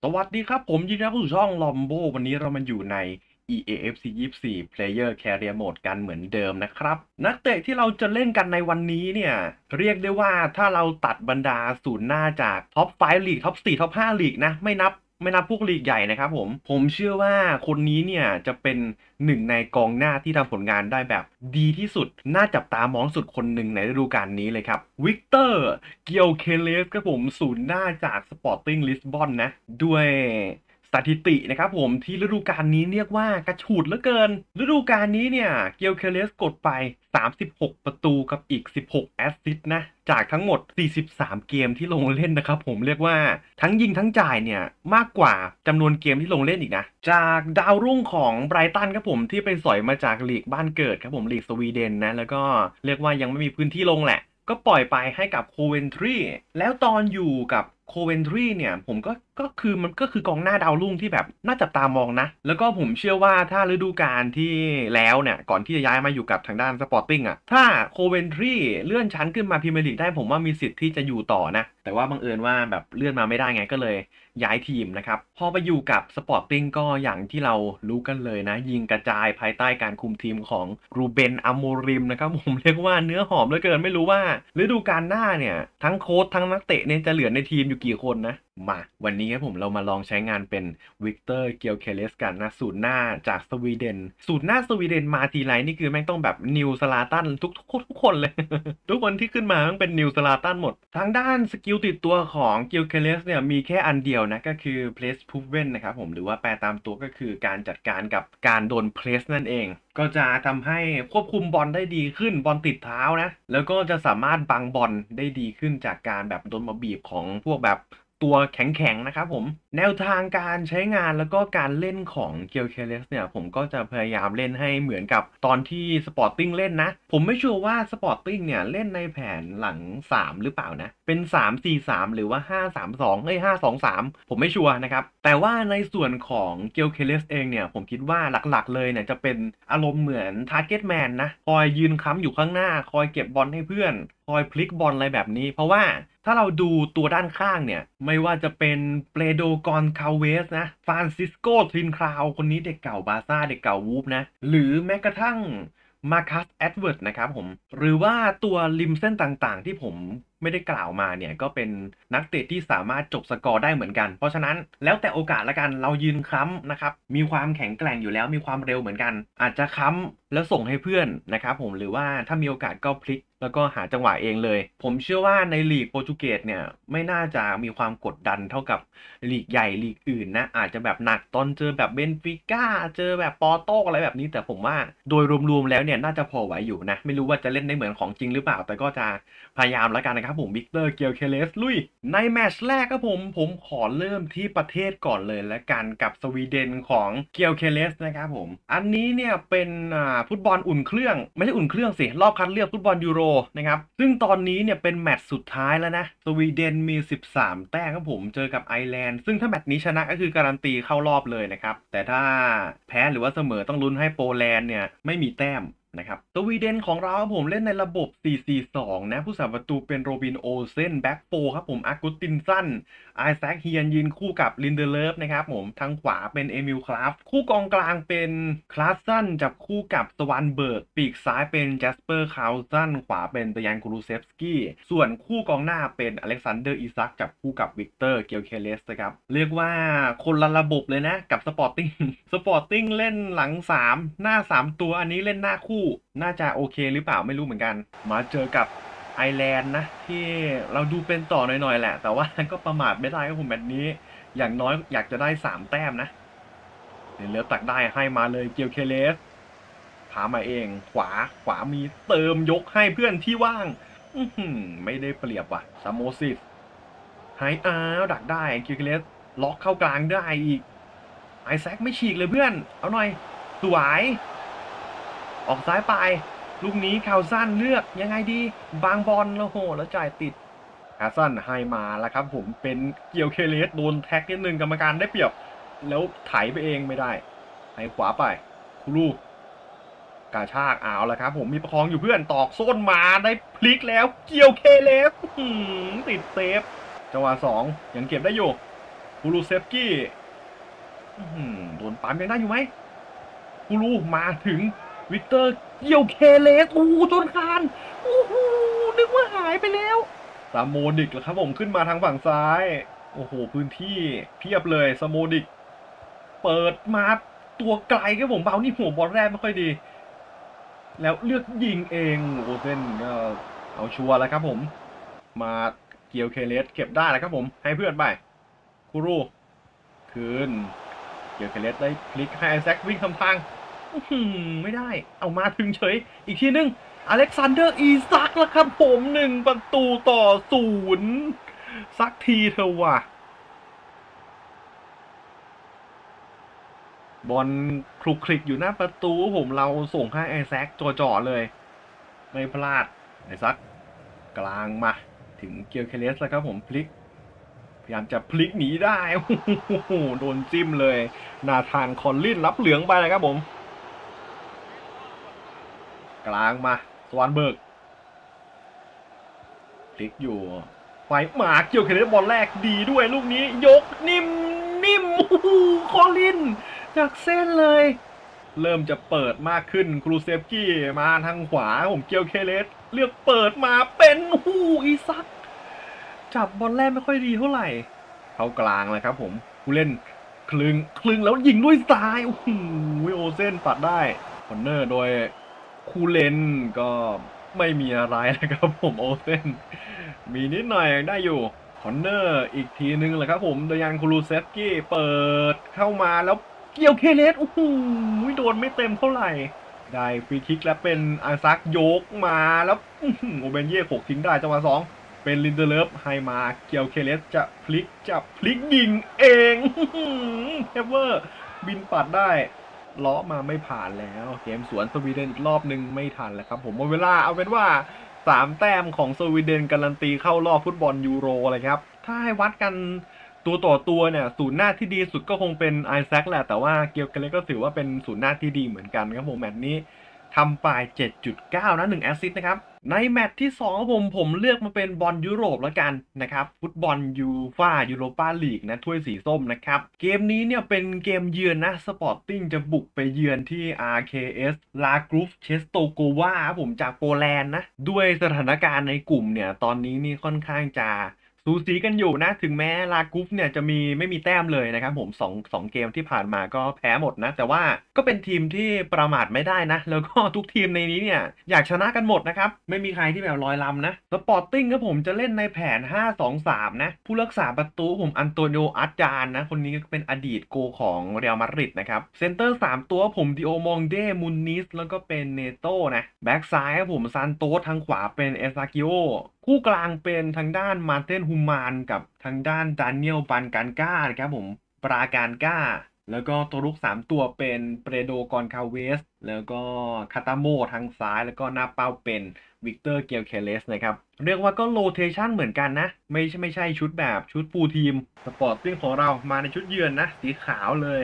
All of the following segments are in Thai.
สวัสดีครับผมยินดีต้อนรับสู่ช่องลอมโบวันนี้เรามาอยู่ใน EAFC 24 Player Career Mode กันเหมือนเดิมนะครับนักเตะที่เราจะเล่นกันในวันนี้เนี่ยเรียกได้ว่าถ้าเราตัดบรรดาศูนย์หน้าจากท็อป5ลีกท็อป4ท็อป5ลีกนะไม่นับพวกลีกใหญ่นะครับผมเชื่อว่าคนนี้เนี่ยจะเป็นหนึ่งในกองหน้าที่ทำผลงานได้แบบดีที่สุดน่าจับตามองสุดคนหนึ่งในฤดูกาลนี้เลยครับวิกเตอร์เกียวเคเลสครับผมศูนย์หน้าจากสปอร์ติ้งลิสบอนนะด้วยสถิตินะครับผมที่ฤดูกาลนี้เรียกว่ากระฉูดเหลือเกินฤดูกาลนี้เนี่ยเกียวเคเลสกดไป36ประตูกับอีก16แอสซิสต์นะจากทั้งหมด43เกมที่ลงเล่นนะครับผมเรียกว่าทั้งยิงทั้งจ่ายเนี่ยมากกว่าจำนวนเกมที่ลงเล่นอีกนะจากดาวรุ่งของไบรตันครับผมที่ไปสอยมาจากลีกบ้านเกิดครับผมลีกสวีเดนนะแล้วก็เรียกว่ายังไม่มีพื้นที่ลงแหละก็ปล่อยไปให้กับโคเวนทรีแล้วตอนอยู่กับโคเวนทรีเนี่ยผมมันก็คือกองหน้าดาวรุ่งที่แบบน่าจับตามองนะแล้วก็ผมเชื่อว่าถ้าฤดูกาลที่แล้วเนี่ยก่อนที่จะย้ายมาอยู่กับทางด้านสปอร์ติ้งอ่ะถ้าโคเวนทรีเลื่อนชั้นขึ้นมาพรีเมียร์ลีกได้ผมว่ามีสิทธิ์ที่จะอยู่ต่อนะแต่ว่าบังเอิญว่าแบบเลื่อนมาไม่ได้ไงก็เลยย้ายทีมนะครับพอไปอยู่กับสปอร์ติ้งก็อย่างที่เรารู้กันเลยนะยิงกระจายภายใต้การคุมทีมของรูเบนอโมริมนะครับผมเรียกว่าเนื้อหอมเหลือเกินไม่รู้ว่าฤดูกาลหน้าเนี่ยทั้งโค้ชทั้งนักเตะเนี่ยจะเหลือในทีมอยู่กี่คนนะมาวันนี้ครับผมเรามาลองใช้งานเป็นวิกเตอร์เกียวเคเลสกันนะศูนย์หน้าจากสวีเดนศูนย์หน้าสวีเดนมาทีไรนี่คือแม่งต้องแบบนิวสลาตันทุกคนเลย ทุกคนที่ขึ้นมาต้องเป็นนิวสลาตันหมดทางด้านสกิลติดตัวของเกียวเคเลสเนี่ยมีแค่อันเดียวนะก็คือ place proven นะครับผมหรือว่าแปลตามตัวก็คือการจัดการกับการโดน place นั่นเองก็จะทำให้ควบคุมบอลได้ดีขึ้นบอลติดเท้านะแล้วก็จะสามารถบังบอลได้ดีขึ้นจากการแบบโดนมาบีบของพวกแบบตัวแข็งๆนะครับผมแนวทางการใช้งานแล้วก็การเล่นของเกียวเคเลสเนี่ยผมก็จะพยายามเล่นให้เหมือนกับตอนที่สปอร์ติ้งเล่นนะผมไม่ชัวร์ว่าสปอร์ติ้งเนี่ยเล่นในแผนหลัง3หรือเปล่านะเป็น3-4-3หรือว่า5-3-25-2-3ผมไม่ชัวร์นะครับแต่ว่าในส่วนของเกียวเคเลสเองเนี่ยผมคิดว่าหลักๆเลยเนี่ยจะเป็นอารมณ์เหมือนทาร์เก็ตแมนนะคอยยืนค้ำอยู่ข้างหน้าคอยเก็บบอลให้เพื่อนคอยพลิกบอลอะไรแบบนี้เพราะว่าถ้าเราดูตัวด้านข้างเนี่ยไม่ว่าจะเป็นเปโดกอนคาเวสนะฟรานซิสโกทรินคราวคนนี้เด็กเก่าบาร์ซ่าเด็กเก่าวูฟนะหรือแม้กระทั่งมาคัสแอดเวิร์ดนะครับผมหรือว่าตัวริมเส้นต่างๆที่ผมไม่ได้กล่าวมาเนี่ยก็เป็นนักเตะที่สามารถจบสกอร์ได้เหมือนกันเพราะฉะนั้นแล้วแต่โอกาสละกันเรายืนค้ำนะครับมีความแข็งแกร่งอยู่แล้วมีความเร็วเหมือนกันอาจจะค้ำแล้วส่งให้เพื่อนนะครับผมหรือว่าถ้ามีโอกาสก็พลิกแล้วก็หาจังหวะเองเลยผมเชื่อว่าในลีกโปรตุเกสเนี่ยไม่น่าจะมีความกดดันเท่ากับลีกใหญ่ลีกอื่นนะอาจจะแบบหนักตอนเจอแบบเบนฟิก้าเจอแบบปอร์โตอะไรแบบนี้แต่ผมว่าโดยรวมๆแล้วเนี่ยน่าจะพอไหวอยู่นะไม่รู้ว่าจะเล่นได้เหมือนของจริงหรือเปล่าแต่ก็จะพยายามแล้วกันนะครับผมวิกเตอร์เกียวเคเลสลุยในแมตช์แรกครับผมขอเริ่มที่ประเทศก่อนเลยและกันกับสวีเดนของเกียวเคเลสนะครับผมอันนี้เนี่ยเป็นฟุตบอลอุ่นเครื่องไม่ใช่อุ่นเครื่องสิรอบคัดเลือกฟุตบอลยูโรนะครับซึ่งตอนนี้เนี่ยเป็นแมตช์สุดท้ายแล้วนะสวีเดนมี13แต้มครับผมเจอกับไอร์แลนด์ซึ่งถ้าแมตช์นี้ชนะก็คือการันตีเข้ารอบเลยนะครับแต่ถ้าแพ้หรือว่าเสมอต้องลุ้นให้โปแลนด์เนี่ยไม่มีแต้มนะครับสวีเดนของเราครับผมเล่นในระบบ 4-4-2 นะผู้สาประตูเป็นโรบินโอเซนแบ็กโฟครับผมอากุตินสันไอแซคเฮียนยืนคู่กับลินเดเลฟนะครับผมทางขวาเป็นเอมิลคราฟคู่กองกลางเป็นคลาสซันจับคู่กับสวานเบิร์กปีกซ้ายเป็นแจสเปอร์คาวซันขวาเป็นตยานคูรูเซฟสกี้ส่วนคู่กองหน้าเป็นอเล็กซานเดอร์อิซักจับคู่กับวิกเตอร์เกียวเคเลสนะครับเรียกว่าคนละระบบเลยนะกับสปอร์ติ้งสปอร์ติ้งเล่นหลัง3หน้า3ตัวอันนี้เล่นหน้าคู่น่าจะโอเคหรือเปล่าไม่รู้เหมือนกันมาเจอกับไอร์แลนด์นะที่เราดูเป็นต่อหน่อยๆแหละแต่ว่าก็ประมาทไม่ได้ครับผมแบบนี้อย่างน้อยอยากจะได้3แต้มนะเดี๋ยวเลือตักได้ให้มาเลยเกียวเคเลสพามาเองขวามีเติมยกให้เพื่อนที่ว่างไม่ได้เปรียบว่ะซามโมซิสให้ดักได้เกียวเคเลสล็อกเข้ากลางได้อีกไอแซคไม่ฉีกเลยเพื่อนเอาหน่อยสวยออกซ้ายไปลูกนี้คาวซันเลือกยังไงดีบางบอลแล้วโหแล้วจ่ายติดคาวซันให้มาแล้วครับผมเป็นเกียวเคเลสโดนแท็กนิดนึงกรรมการได้เปรียบแล้วไถไปเองไม่ได้ให้ขวาไปคูรูกาชากเอาแล้วครับผมมีประคองอยู่เพื่อนตอกโซนมาได้พลิกแล้วเกียวเคเลสติดเซฟจังหวะ2ยังเก็บได้อยู่คูรูเซฟกี้โดนปั๊มยังได้อยู่ไหมคูรูมาถึงวิกเตอร์เกี่ยวเคเลสโอ้จนคานโอ้โหนึกว่าหายไปแล้วซาโมดิกแล้วครับผมขึ้นมาทางฝั่งซ้ายโอ้โหพื้นที่เพียบเลยซาโมดิกเปิดมาตัวไกลครับผมเบานี่หัวบอลแรกไม่ค่อยดีแล้วเลือกยิงเองโอเซนก็เอาชัวร์แล้วครับผมมาเกียวเคเลสเก็บได้แล้วครับผมให้เพื่อนไปคูรูคืนเกียวเคเลสได้พลิกให้ไอแซควิ่งทำทางไม่ได้เอามาถึงเฉยอีกทีนึงอเล็กซานเดอร์อีซักแล้วครับผม1-0สักทีเถอะว่ะบอลคลุกคลิกอยู่หน้าประตูผมเราส่งให้ไอแซคจ่อๆเลยไม่พลาดไอซักกลางมาถึงเกียวเคเลสแล้วครับผมพลิกพยายามจะพลิกหนีได้โอ้โหโดนจิ้มเลยนาธานคอลลินรับเหลืองไปเลยครับผมกลางมาสวานเบิร์กพลิกอยู่ไฟหมาเกี่ยวเคเลสบอลแรกดีด้วยลูกนี้ยกนิ่มโอ้โหคอลลินจากเส้นเลยเริ่มจะเปิดมากขึ้นครูเซฟกี้มาทางขวาผมเกียวเคเลสเลือกเปิดมาเป็นหูอีซักจับบอลแรกไม่ค่อยดีเท่าไหร่เข้ากลางเลยครับผมผู้เล่นคลึงแล้วยิงด้วยซ้ายโอ้โหโอเซนปัดได้คอนเนอร์โดยคูเลนก็ไม่มีอะไรนะครับผมโอเซนมีนิดหน่อยได้อยู่คอนเนอร์อีกทีนึงเลยครับผมโดยยังคูลูเซฟกี้เปิดเข้ามาแล้วเกี่ยวเคเลสโอ้โหโดนไม่เต็มเท่าไหร่ได้ฟรีคิกแล้วเป็นอาซักโยกมาแล้วโอเบนเย่โขกทิ้งได้จังหวะ2เป็นลินเดเลฟให้มาเกี่ยวเคเลสจะพลิกยิงเองเทเวอร์บินปัดได้ล้อมาไม่ผ่านแล้วเกมสวนสวีเดนอีกรอบนึงไม่ทันแล้วครับผมหมดเวลาเอาเป็นว่า3 แต้มของสวีเดนการันตีเข้ารอบฟุตบอลยูโรเลยครับถ้าให้วัดกันตัวต่อตัวเนี่ยศูนย์หน้าที่ดีสุดก็คงเป็นไอแซคแหละแต่ว่าเกียวเคเลสก็ถือว่าเป็นศูนย์หน้าที่ดีเหมือนกันครับผมแมตช์นี้ทำไป 7.9 นะ1แอสซิสต์นะครับในแมตช์ที่2ผมเลือกมาเป็นบอลยุโรปแล้วกันนะครับฟุตบอลยูฟ่ายูโรปาลีกนะถ้วยสีส้มนะครับเกมนี้เนี่ยเป็นเกมเยือนนะสปอร์ติ้งจะบุกไปเยือนที่ RKS ลากรูฟเชสโตโกวาผมจากโปแลนด์นะด้วยสถานการณ์ในกลุ่มเนี่ยตอนนี้นี่ค่อนข้างจะสูสีกันอยู่นะถึงแม้ลากุฟเนี่ยจะไม่มีแต้มเลยนะครับผมสองเกมที่ผ่านมาก็แพ้หมดนะแต่ว่าก็เป็นทีมที่ประมาทไม่ได้นะแล้วก็ทุกทีมในนี้เนี่ยอยากชนะกันหมดนะครับไม่มีใครที่แบบลอยลำนะสปอร์ติ้งครับผมจะเล่นในแผน5-2-3นะผู้รักษาประตูผมอันโตนิโออาร์จานนะคนนี้ก็เป็นอดีตโกของเรอัลมาดริดนะครับเซนเตอร์3ตัวผมดิโอมองเดมุนนิสแล้วก็เป็นเนโต้นะแบ็กซ้ายครับผมซานโตสทางขวาเป็นเอซากิโอคู่กลางเป็นทางด้านมาร์เตนฮูมานกับทางด้านดานิเอลปันการก้านะครับผมปราการก้าแล้วก็ตัวรุก3ตัวเป็นเปรโดกอนคาเวสแล้วก็คาตาโมทางซ้ายแล้วก็หน้าเป้าเป็นวิกเตอร์เกลเคเลสนะครับเรียกว่าก็โรเทชันเหมือนกันนะไม่ใช่ชุดแบบชุดฟูลทีมสปอร์ตติ้งของเรามาในชุดเยือนนะสีขาวเลย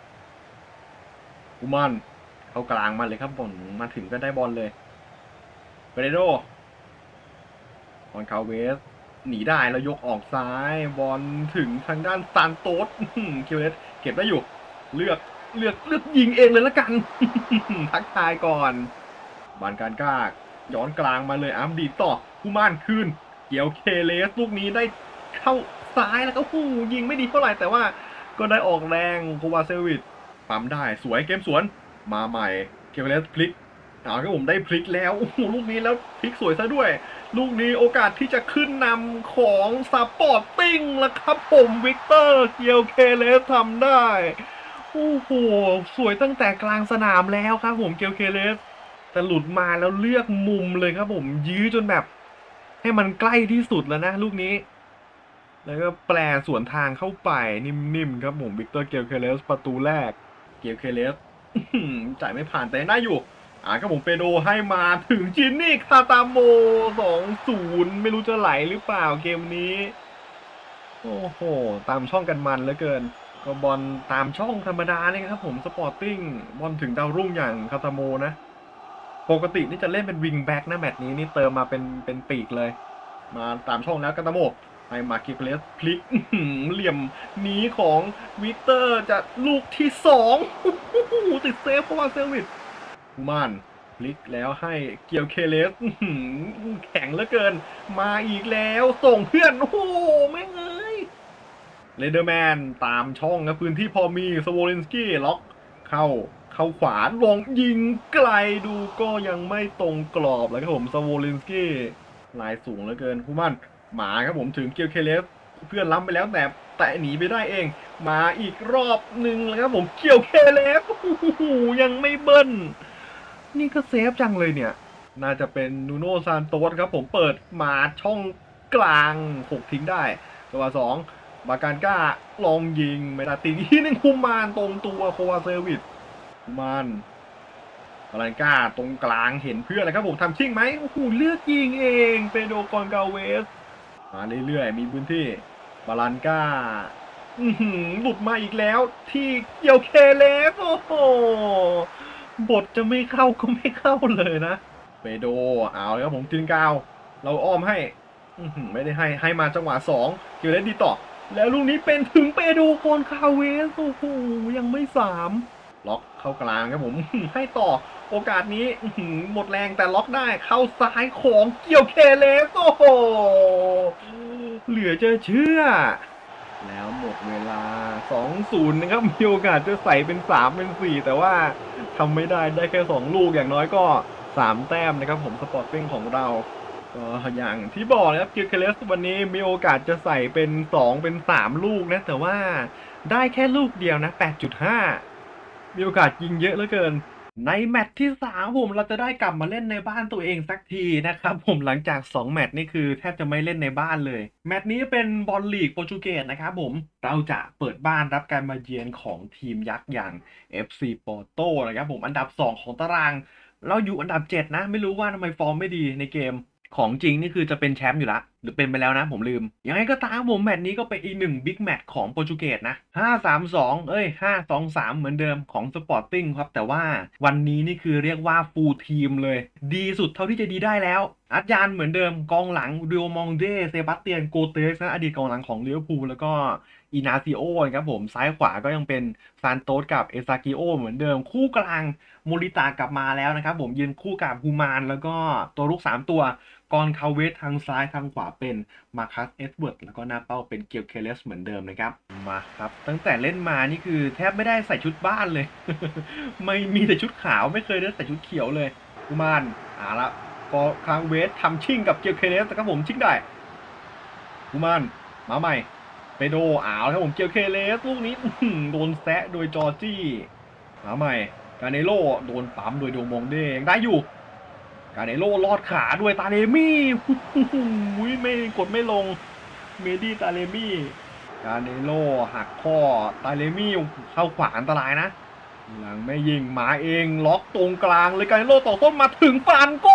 อุมันเข้ากลางมาเลยครับผมมาถึงก็ได้บอลเลยเปรโดบอลคาเวสหนีได้แล้วยกออกซ้ายบอลถึงทางด้านซานโตสเคเลสเก็บได้อยู่เลือกยิงเองเลยละกัน ทักทายก่อนบานการกล้าย้อนกลางมาเลยอัมดีต่อผู้ม่านคืนเกี่ยวเคเลสลูกนี้ได้เข้าซ้ายแล้วก็ยิงไม่ดีเท่าไหร่แต่ว่าก็ได้ออกแรงโควาเซวิชปั๊มได้สวยเกมสวนมาใหม่เคเลสพลิกก็ผมได้พลิกแล้วลูกนี้แล้วพลิกสวยซะด้วยลูกนี้โอกาสที่จะขึ้นนำของสปอร์ตติ้งแล้วครับผมวิกเตอร์เกียวเคเลสทำได้โอ้โหสวยตั้งแต่กลางสนามแล้วครับผมเกียวเคเลสแต่หลุดมาแล้วเลือกมุมเลยครับผมยื้อจนแบบให้มันใกล้ที่สุดแล้วนะลูกนี้แล้วก็แปลสวนทางเข้าไปนิ่มๆครับผมวิกเตอร์เกียวเคเลสประตูแรกเกียวเคเลสจ่ายไม่ผ่านแต่ได้อยู่ครับผมเปโดให้มาถึงจินนี่คาตาโม 2-0 ไม่รู้จะไหลหรือเปล่าเกมนี้โอ้โหตามช่องกันมันเหลือเกินก็บอลตามช่องธรรมดาเนี่ยครับผมสปอร์ติ้งบอลถึงดาวรุ่งอย่างคาตาโมนะปกตินี่จะเล่นเป็นวิงแบ็กนะแมตช์นี้นี่เติมมาเป็นปีกเลยมาตามช่องแล้วคาตาโมให้มาเกียร์เลสพลิกเหลี่ยมนี้ของวิกเตอร์จะลูกที่2ติดเซฟเพราะว่าเซวิตกูมานพลิกแล้วให้เกียวเคเลสแข็งเหลือเกินมาอีกแล้วส่งเพื่อนโอ้โหแม่งเอ้ยเรเดอร์แมนตามช่องนะพื้นที่พอมีสโวลินสกี้ล็อกเข้าขวาลงยิงไกลดูก็ยังไม่ตรงกรอบเลยครับผมสโวลินสกี้ลายสูงเหลือเกินกูมานหมาครับผมถึงเกียวเคเลสเพื่อนล้ำไปแล้วแต่หนีไปได้เองมาอีกรอบหนึ่งแล้วครับผมเกี่ยวเคเลสยังไม่เบิ้ลนี่ก็เซฟจังเลยเนี่ยน่าจะเป็นนูโน่ซานโตสครับผมเปิดมาช่องกลางหกทิ้งได้ตัว2บาการก้าลองยิงไม่ได้ตีที่หนึ่งคุมมานตรงตัวโควาเซอร์วิสคุมมานบาการก้าตรงกลางเห็นเพื่อนเลยครับผมทำชิ่งไหมโอ้โหเลือกยิงเองเปโดกอนกาเวสมาเรื่อยๆมีพื้นที่บาลานก้าหลุดมาอีกแล้วที่เกี่ยวเคเลฟโอ้โหบทจะไม่เข้าก็ไม่เข้าเลยนะเปโดเอาเลยครับผมทีนกาวเราอ้อมให้ไม่ได้ให้มาจังหวะ2เกี่ยวเลสดีต่อแล้วลูกนี้เป็นถึงเปโดโคนคาเวสโอ้โหยังไม่3ล็อกเข้ากลางครับผมให้ต่อโอกาสนี้หมดแรงแต่ล็อกได้เข้าซ้ายของเกี่ยวเคเลสโอ้โหเหลือจะเชื่อแล้วหมดเวลา 2-0 นะครับมีโอกาสจะใส่เป็น3เป็น4แต่ว่าทำไม่ได้แค่2ลูกอย่างน้อยก็3แต้มนะครับผมสปอร์ตติ้งของเราก็อย่างที่บอกนะครับเกียร์เคเลสวันนี้มีโอกาสจะใส่เป็น2เป็น3ลูกนะแต่ว่าได้แค่ลูกเดียวนะ 8.5 มีโอกาสยิงเยอะเหลือเกินในแมตช์ที่3ผมเราจะได้กลับมาเล่นในบ้านตัวเองสักทีนะครับผมหลังจาก2แมตช์นี่คือแทบจะไม่เล่นในบ้านเลยแมตช์นี้เป็นบอลลีกโปรตุเกสนะครับผมเราจะเปิดบ้านรับการมาเยือนของทีมยักษ์อย่าง FC Porto นะครับผมอันดับ2ของตารางเราอยู่อันดับ7นะไม่รู้ว่าทำไมฟอร์มไม่ดีในเกมของจริงนี่คือจะเป็นแชมป์อยู่ละหรือเป็นไปแล้วนะผมลืมยังไงก็ตามผมแมตช์นี้ก็เป็นอีก1บิ๊กแมตช์ของโปรตุเกสนะ5-3-2 5-2-3เหมือนเดิมของสปอร์ติ้งครับแต่ว่าวันนี้นี่คือเรียกว่าฟูลทีมเลยดีสุดเท่าที่จะดีได้แล้วอัดยานเหมือนเดิมกองหลังดิโอมองเดเซบาสเตียนโกเตสนะอดีตกองหลังของลิเวอร์พูลแล้วก็อินาซิโอครับผมซ้ายขวาก็ยังเป็นซานโตสกับเอซากิโอเหมือนเดิมคู่กลางโมริตากลับมาแล้วนะครับผมยืนคู่กับฮูมานแล้วก็ตัวลูก3ตัวกอนคาเวสทางซ้ายทางขวาเป็นมาคัสเอ็ดเวิร์ดแล้วก็หน้าเป้าเป็นเกียวเคเลสเหมือนเดิมนะครับมาครับตั้งแต่เล่นมานี่คือแทบไม่ได้ใส่ชุดบ้านเลย ไม่มีแต่ชุดขาวไม่เคยได้ใส่ชุดเขียวเลยฮูมานละก็คาเวสทำชิ่งกับเกียวเคเลสนะครับผมชิ่งได้ฮูมานมาใหม่ไปโดครับผมเกียวเคเลสลูกนี้โดนแซะโดยจอร์จี้มาใหม่กาเนโร่โดนปั๊มโดยโดมองเด้งได้อยู่กาเนโร่ลอดขาด้วยตาเลมี่ไม่กดไม่ลงเมดี้ตาเลมี่กาเนโร่หักข้อตาเลมี่เข้าขวาอันตรายนะหลังไม่ยิงมาเองล็อกตรงกลางเลยกาเนโร่ต่อต้นมาถึงฟานโก้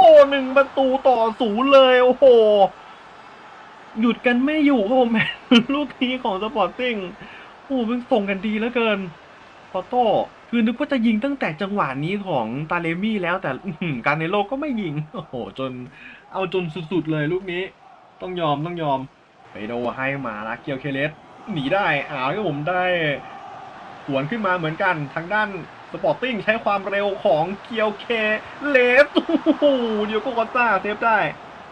1-0เลยโอ้โหหยุดกันไม่อยู่ครับผมลูกนี้ของสปอร์ติ้งโอ้เพิ่งส่งกันดีเหลือเกินพอโต้คือนึกว่าจะยิงตั้งแต่จังหวะนี้ของตาเลมี่แล้วแต่การเนโลก็ไม่ยิงโอ้โหจนสุดๆเลยลูกนี้ต้องยอมไปโดให้มาละเกียวเคเลสหนีได้ก็ผมได้สวนขึ้นมาเหมือนกันทางด้านสปอร์ติ้งใช้ความเร็วของเกียวเคเลสโอ้โหเดียวก็กอต้าเซฟได้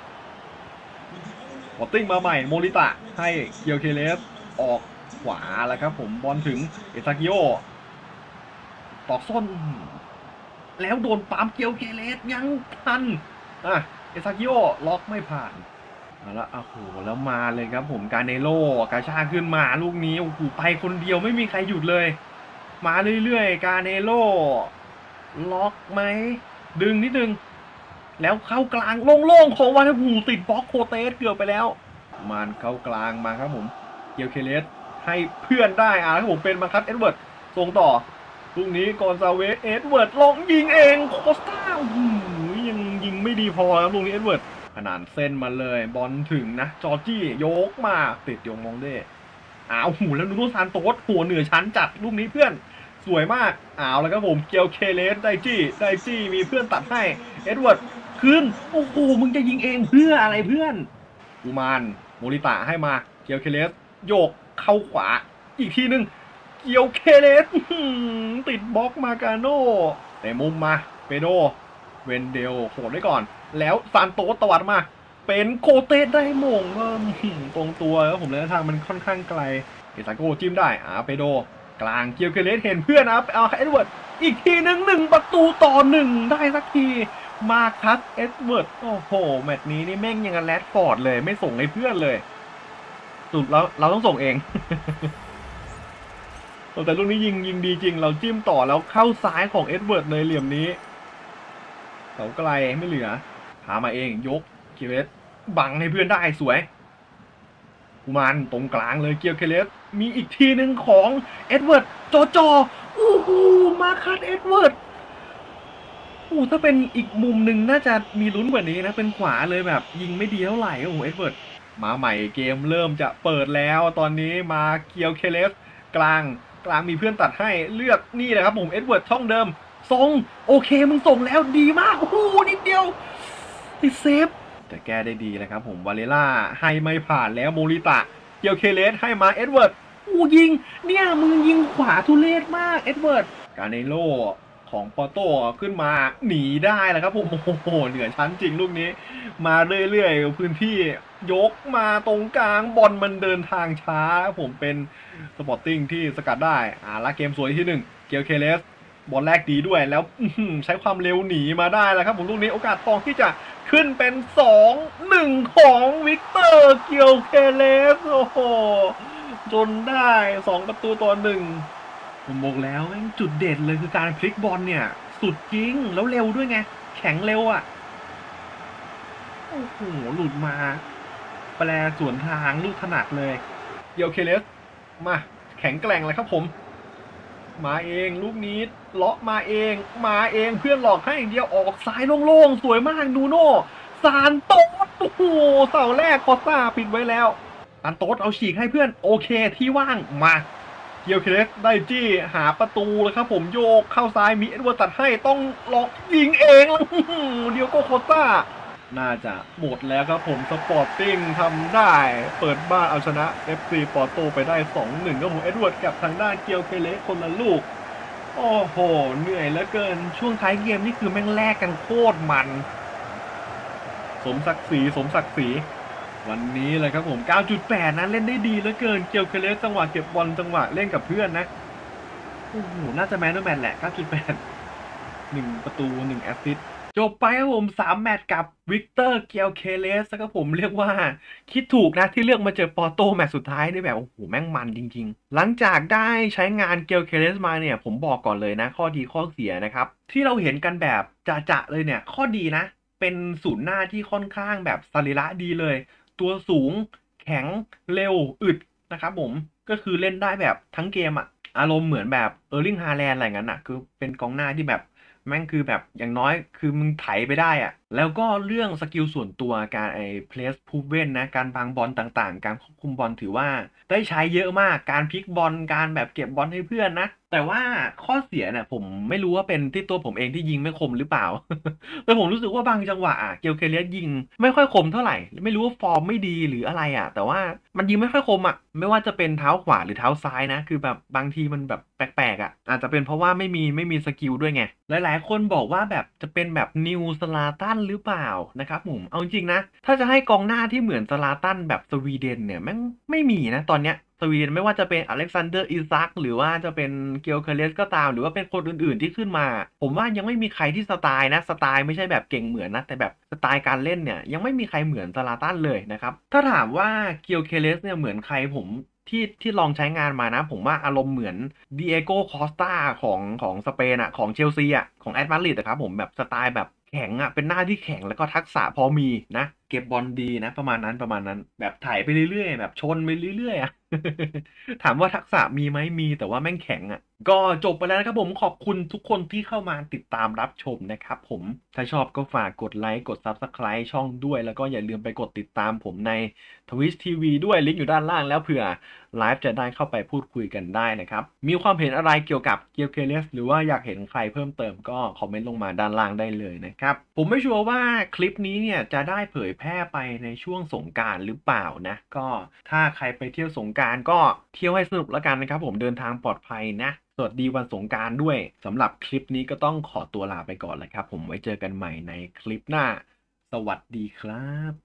สปอร์ติ้งมาใหม่โมริตะให้เกียวเคเลสออกขวาแล้วครับผมบอลถึงเอซากิโอตอกส้นแล้วโดนปั๊มเกียวเคเลสยังทันเอซากิโอล็อกไม่ผ่านแล้วโอ้โหแล้วมาเลยครับผมกาเนโร่กาชาขึ้นมาลูกนี้โอ้โหไปคนเดียวไม่มีใครหยุดเลยมาเรื่อยๆกาเนโร่ล็อกไหมดึงนิดนึงแล้วเข้ากลางโล่งๆของวานาบูติดบล็อกโคเตสเกือบไปแล้วมันเข้ากลางมาครับผมเกียวเคเลสให้เพื่อนได้ครับผมเป็นมาคัสเอ็ดเวิร์ดส่งต่อลูกนี้กอนซาเวสเอ็ดเวิร์ดลงยิงเองโคสตายังยิงไม่ดีพอครับลูกนี้เอ็ดเวิร์ดขนาดเส้นมาเลยบอลถึงนะจอร์จี้ยกมาติดโยงมองเด้หูแล้วนูโน่ซานโตสหัวเหนือชั้นจัดลูกนี้เพื่อนสวยมากแล้วครับผมเกียวเคเลสได้จี้มีเพื่อนตัดให้เอ็ดเวิร์ดคืนโอ้โหมึงจะยิงเองเพื่ออะไรเพื่อนกูมานโมริตะให้มาเกียวเคเลสโยกเข้าขวาอีกทีนึงเกียวเคเลสติดบล็อกมากาโน่ในมุมมาเปโดเวนเดลโหดไว้ก่อนแล้วซานโตสตวัดมาเป็นโคเตสได้มงตรงตัวแล้วผมเลยทางมันค่อนข้างไกลเอซาโกจิ้มได้เปโดกลางเกียวเคเลสเห็นเพื่อนเอาเอ็ดเวิร์ดอีกทีนึง1-1ได้สักทีมาคัสเอ็ดเวิร์ดโอ้โหแมตช์นี้นี่แม่งยังกับแรดฟอร์ดเลยไม่ส่งให้เพื่อนเลยสุดแล้วเราต้องส่งเอง แต่ลูกนี้ยิงดีจริงเราจิ้มต่อแล้วเข้าซ้ายของเอ็ดเวิร์ดเลยเหลี่ยมนี้เสาไกลไม่เหลือพามาเองยกเกียวเคเลสบังให้เพื่อนได้สวยกุมารตรงกลางเลยเกียวเคเลสมีอีกทีหนึ่งของเอ็ดเวิร์ดจอโอ้โหมาคัดเอ็ดเวิร์ดถ้าเป็นอีกมุมหนึ่งน่าจะมีลุ้นกว่านี้นะเป็นขวาเลยแบบยิงไม่ดีเท่าไหร่โอ้โหเอ็ดเวิร์ดมาใหม่เกมเริ่มจะเปิดแล้วตอนนี้มาเกียวเคเลสกลางมีเพื่อนตัดให้เลือกนี่แหละครับผมเอ็ดเวิร์ดช่องเดิมส่งโอเคมึงส่งแล้วดีมากโอ้โหนิดเดียวติดเซฟแต่แก้ได้ดีนะครับผมวาเลล่าให้ไม่ผ่านแล้วโมริตะเกียวเคเลสให้มาเอ็ดเวิร์ดยิงเนี่ยมึงยิงขวาทุเรศมากเอ็ดเวิร์ดการเนโลของปอโต้ขึ้นมาหนีได้แล้วครับผมโอ้โหเหนือชั้นจริงลูกนี้มาเรื่อยๆพื้นที่ยกมาตรงกลางบอลมันเดินทางช้าผมเป็นสปอร์ติ้งที่สกัดได้ละเกมสวยที่1เกียวเคเลสบอลแรกดีด้วยแล้วใช้ความเร็วหนีมาได้แล้วครับผมลูกนี้โอกาสทองที่จะขึ้นเป็น2-1ของวิกเตอร์เกียวเคเลสโอ้โหจนได้2-1ผมบอกแล้วจุดเด่นเลยคือการพลิกบอลเนี่ยสุดจริงแล้วเร็วด้วยไงแข็งเร็วโอ้โหหลุดมาแปลสวนทางลูกถนัดเลยเกียวเคเลสมาแข็งแกร่งเลยครับผมมาเองลูกนี้เลาะมาเองเพื่อนหลอกให้อย่างเดียวออกซ้ายโล่งๆสวยมากดูโน่ซานโต๊ดโอ้โหเสาแรกคอสตาปิดไว้แล้วซานโต๊ดเอาฉีกให้เพื่อนโอเคที่ว่างมาเกียวเคเลสได้จี้หาประตูเลยครับผมโยกเข้าซ้ายมีเอ็ดเวิร์ดตัดให้ต้องล็อกยิงเองเดียวก็โคต้าน่าจะหมดแล้วครับผมสปอร์ติ้งทำได้เปิดบ้านเอาชนะ FC ปอร์โตไปได้ 2-1ก็ผมเอ็ดเวิร์ดกับทางด้านเกียวเคเลสคนละลูกโอ้โหเหนื่อยเหลือเกินช่วงท้ายเกมนี่คือแม่งแลกกันโคตรมันสมศักดิ์ศรีวันนี้เลยครับผม 9.8 นะเล่นได้ดีเหลือเกินเกียวเคเลสจังหวะเก็บบอลจังหวะเล่นกับเพื่อนนะโอ้โหน่าจะแมนแมนแหละ 9.8 1ประตู1แอสซิสต์จบไปครับผม3แมตช์กับวิกเตอร์เกียวเคเลสครับผมเรียกว่าคิดถูกนะที่เลือกมาเจอปอร์โตแมตช์สุดท้ายนี่แบบโอ้โหแม่งมันจริงๆหลังจากได้ใช้งานเกียวเคเลสมาเนี่ยผมบอกก่อนเลยนะข้อดีข้อเสียนะครับที่เราเห็นกันแบบจะเลยเนี่ยข้อดีนะเป็นศูนย์หน้าที่ค่อนข้างแบบสรีระดีเลยตัวสูงแข็งเร็วอึดนะครับผมก็คือเล่นได้แบบทั้งเกมอารมณ์เหมือนแบบเออร์ลิงฮาแลนด์อะไรงั้นคือเป็นกองหน้าที่แบบแม่งคือแบบอย่างน้อยคือมึงไถไปได้แล้วก็เรื่องสกิลส่วนตัวการเพลสพูเว่นนะการบางบอลต่างๆการควบคุมบอลถือว่าได้ใช้เยอะมากการพลิกบอลการแบบเก็บบอลให้เพื่อนนะแต่ว่าข้อเสียเนี่ยผมไม่รู้ว่าเป็นที่ตัวผมเองที่ยิงไม่คมหรือเปล่า แต่ผมรู้สึกว่าบางจังหวะเกียวเคเลสยิงไม่ค่อยคมเท่าไหร่ไม่รู้ว่าฟอร์มไม่ดีหรืออะไรแต่ว่ามันยิงไม่ค่อยคมไม่ว่าจะเป็นเท้าขวาหรือเท้าซ้ายนะคือแบบบางทีมันแบบแปลกๆอาจจะเป็นเพราะว่าไม่มีสกิลด้วยไงหลายๆคนบอกว่าแบบจะเป็นแบบนิวสลาตันหรือเปล่านะครับผมเอาจริงนะถ้าจะให้กองหน้าที่เหมือนสลาตันแบบสวีเดนเนี่ยแม่งไม่มีนะตอนเนี้ยสวีเดนไม่ว่าจะเป็นอเล็กซานเดอร์อิซักหรือว่าจะเป็นเกียวเคเลสก็ตามหรือว่าเป็นคนอื่นๆที่ขึ้นมาผมว่ายังไม่มีใครที่สไตล์นะสไตล์ไม่ใช่แบบเก่งเหมือนนะแต่แบบสไตล์การเล่นเนี่ยยังไม่มีใครเหมือนซาลาตันเลยนะครับถ้าถามว่าเกียวเคเลสเนี่ยเหมือนใครผมที่ลองใช้งานมานะผมว่าอารมณ์เหมือนดิเอโกคอสตาของสเปนของเชลซีของแอตมาดริดครับผมแบบสไตล์แบบแข็งเป็นหน้าที่แข็งแล้วก็ทักษะพอมีนะเก็บบอลดีนะประมาณนั้นแบบถ่ายไปเรื่อยๆแบบชนไปเรื่อยๆ ถามว่าทักษะมีไหมมีแต่ว่าแม่งแข็งก็จบไปแล้วนะครับผมขอบคุณทุกคนที่เข้ามาติดตามรับชมนะครับผมถ้าชอบก็ฝากกดไลค์กด Subscribe ช่องด้วยแล้วก็อย่าลืมไปกดติดตามผมใน Twitch TV ด้วยลิงก์อยู่ด้านล่างแล้วเผื่อไลฟ์จะได้เข้าไปพูดคุยกันได้นะครับมีความเห็นอะไรเกี่ยวกับเกียวเคเลสหรือว่าอยากเห็นใครเพิ่มเติมก็คอมเมนต์ลงมาด้านล่างได้เลยนะครับผมไม่ชัวร์ว่าคลิปนี้เนี่ยจะได้เผยแพพร่ไปในช่วงสงกรานต์หรือเปล่านะก็ถ้าใครไปเที่ยวสงกรานต์ก็เที่ยวให้สนุกแล้วกันนะครับผมเดินทางปลอดภัยนะสวัสดีวันสงกรานต์ด้วยสำหรับคลิปนี้ก็ต้องขอตัวลาไปก่อนแล้วครับผมไว้เจอกันใหม่ในคลิปหน้าสวัสดีครับ